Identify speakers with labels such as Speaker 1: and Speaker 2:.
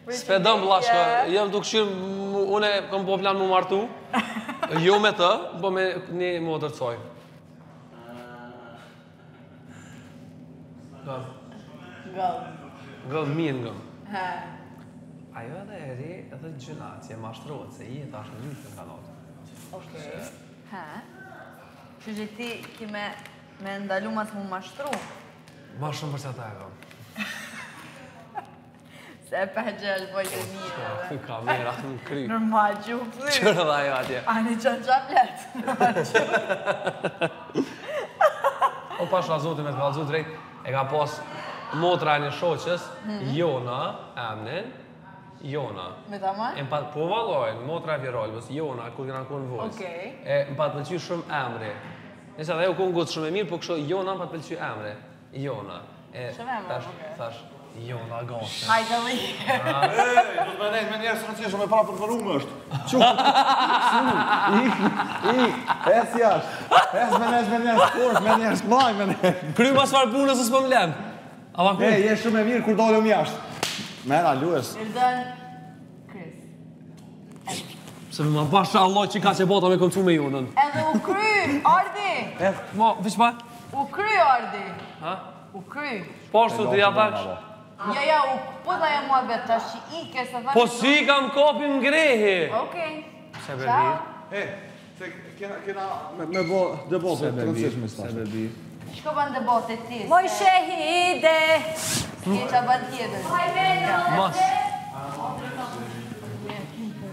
Speaker 1: S'pedëm bllashka, jam duke qyrë, une kam po plan mu martu, jo me të, po me një motër të coj. Gëllë, mirë gëllë. Ajo edhe e ri edhe gjënat, që e mashtrohet, se i e tash në lyfë në kanatë.
Speaker 2: Okej. Që që ti ki me ndalu mas mu mashtru?
Speaker 1: Ma shumë për që ata e kam.
Speaker 2: Se e për gjellë bojtë e mirë.
Speaker 1: Kamera në kry.
Speaker 2: Normal që u pëllë.
Speaker 1: Qërë dhe ajo atje.
Speaker 2: Ani qënë qaplet.
Speaker 1: O pasha zotin me të kalëzu drejt, e ka pas motra e një shoqës, Jona, emnin, Jona.
Speaker 2: Me ta ma?
Speaker 1: E më patë po valojnë, motra e Vjerolbës, Jona, kur këna konë vojës.
Speaker 2: Okej.
Speaker 1: E më patë pëlqy shumë emri. Nëse dhe u konë gotë shumë e mirë, po kështu Jona më patë pëlqy emri. Jona.
Speaker 2: Shumë emri, okej.
Speaker 1: Thash, Jona gosë.
Speaker 2: Hajde li.
Speaker 3: Do të me nejtë me njerës rëndësishë me para për përrumë është. Es jashtë. Es me njerës kërës, me njerës mlaj me njerës.
Speaker 1: Kry mas farë punës së s'pë më lem.
Speaker 3: E, je shumë e mirë kur dollëm jashtë. Mera, lues.
Speaker 2: Ildën, Kris.
Speaker 1: Se më basha Allah që ka që bota me këmëcu me junën.
Speaker 2: Edhe u kry, Ardi.
Speaker 1: Ma, vish pa?
Speaker 2: U kry, Ardi.
Speaker 1: Ha?
Speaker 2: U kry.
Speaker 1: Po shtu të ja taksh.
Speaker 2: Ja, po da ja mua vetë, tash që ike se thash...
Speaker 1: Po si kam kopin ngrehi.
Speaker 2: Okej.
Speaker 1: Se bebi.
Speaker 3: E, se kena me bo debote të rëndësishme së
Speaker 1: Se bebi.
Speaker 2: Shko ban debote ti?
Speaker 4: Moj shehi ide.
Speaker 2: S'ke qa ban tjetër.
Speaker 1: Mas.